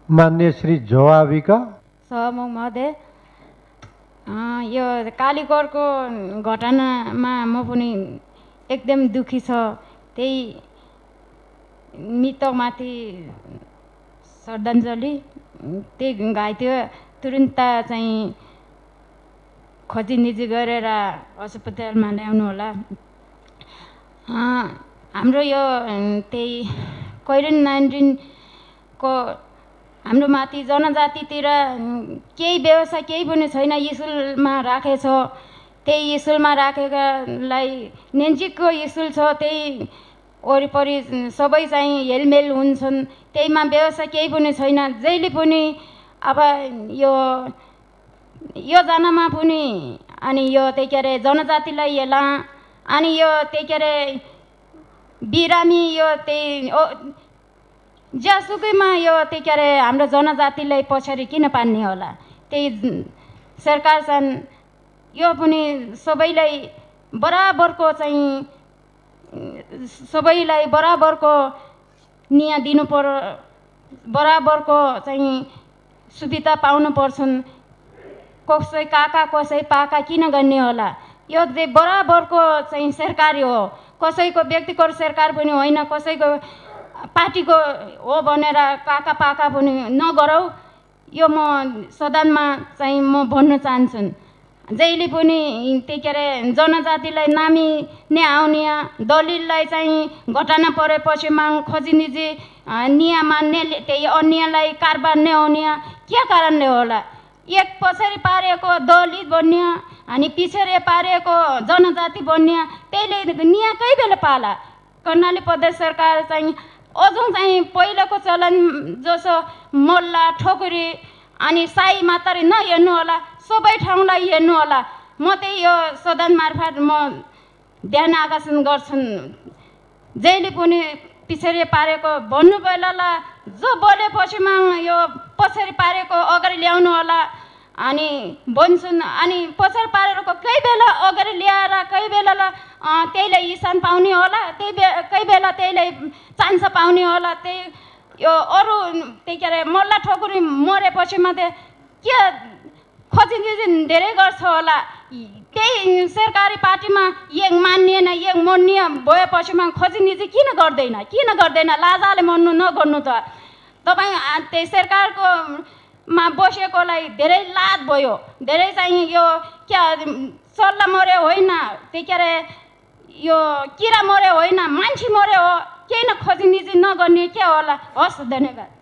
मान्य श्री जवाबिका सहमुख महोदय, यो कालीकोटको घटनामा म पनि एकदम दुखी छ। त्यही मृतकमाथि श्रद्धाञ्जली, त्यही घाइते तुरुन्त चाहिँ खोजी गरेर अस्पतालमा ल्याउनु होला। हाम्रो यो त्यही कोभिड-19 को हाम्रो माथि जनजातितिर केही व्यवस्था केही पनि छैन। स्कुलमा राखेछ, त्यही स्कुलमा राखेकालाई नजिकको स्कुल छ, त्यही वरिपरि सबै चाहिँ हेलमेल हुन्छन्, त्यहीमा व्यवस्था केही पनि छैन। जहिले पनि अब यो जनामा पनि अनि यो त्यही के अरे जनजातिलाई हेला, अनि यो त्यही के अरे बिरामी यो त्यही जहाँसुकैमा यो त्यही के अरे हाम्रो जनजातिलाई पछाडि किन पार्ने होला। त्यही सरकार चाहिँ यो पनि सबैलाई बराबरको चाहिँ सबैलाई बराबरको न्याय दिनु पर्यो, बराबरको चाहिँ सुविधा पाउनु पर्छन्। कसै काका कसै पाका किन गर्ने होला। यो चाहिँ बराबरको चाहिँ सरकार हो, कसैको व्यक्तिगत सरकार पनि होइन, कसैको पार्टीको हो भनेर काका पाका पनि नगरौ। यो म सदनमा चाहिँ म भन्न चाहन्छु। जहिले पनि त्यही के अरे जनजातिलाई नामी नै आउने, दलितलाई चाहिँ घटना परेपछि माग खोजी निजी न्याय मान्ने, त्यही अन्यलाई कारबार नै आउने के कारणले होला। एक पछाडि पारेको दलित बन्ने अनि पछाडि पारेको जनजाति बन्ने, त्यसले न्याय कही बेला पाला। कर्णाली प्रदेश सरकार चाहिँ अझै चाहिँ पहिलाको चलन जसो मल्ला ठोकुरी अनि साई मात्रै नहेर्नु होला, सबै ठाउँलाई हेर्नु होला। म त्यही यो सदन मार्फत म ध्यान आकर्षण गर्छन्। जहिले पनि पछाडि पारेको भन्नु बेलाला जो बोलेपछि यो पछाडि पारेको अगाडि ल्याउनु होला अनि भन्छन्। अनि पछाडि पारेको कही बेला अगाडि ल्याएर कही बेला त्यहीलाई स्थान पाउने होला, कही बेला त्यहीलाई चान्स पाउने होला। त्यही यो अरू त्यही के अरे मल्ला ठोकुरी मरेपछि मात्रै के खोजी धेरै गर्छ होला। त्यही सरकारी पार्टीमा एक मानिएन एक मन्ने भएपछिमा खोजी निजी किन गर्दैन। लाजाले मन्नु नगर्नु त। तपाईँ त्यही सरकारको मा बसेकोलाई धेरै लाज भयो, धेरै चाहिँ यो क्या सल्ला मर्यो होइन, त्यही के अरे यो किरा मर्यो होइन, मान्छे मर्यो हो। केही न खोजी निजी नगर्ने के होला। हस्, धन्यवाद।